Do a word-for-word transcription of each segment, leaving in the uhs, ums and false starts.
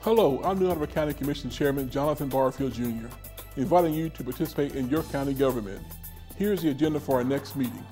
Hello, I'm New Hanover County Commission Chairman Jonathan Barfield Junior, inviting you to participate in your county government. Here's the agenda for our next meeting.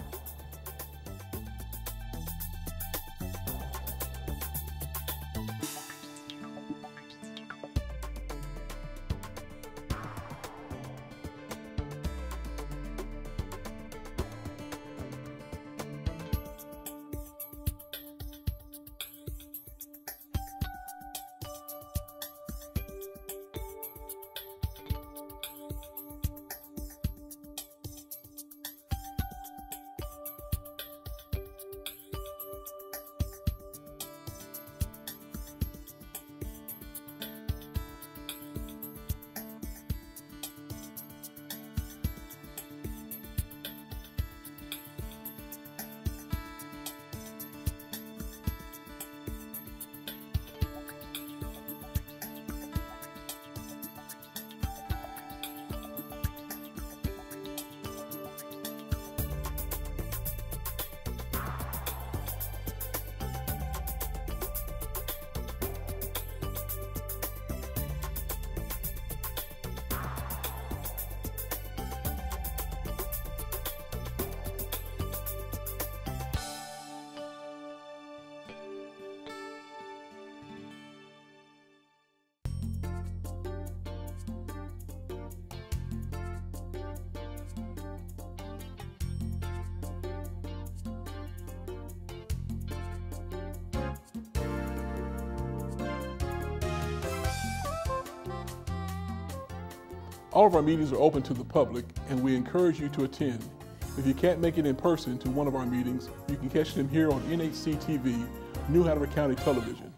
All of our meetings are open to the public, and we encourage you to attend. If you can't make it in person to one of our meetings, you can catch them here on N H C T V, New Hanover County Television.